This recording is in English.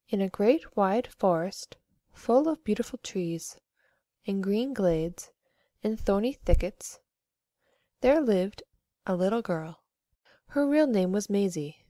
In a great wide forest, full of beautiful trees, and green glades, and thorny thickets, there lived a little girl. Her real name was Maisie,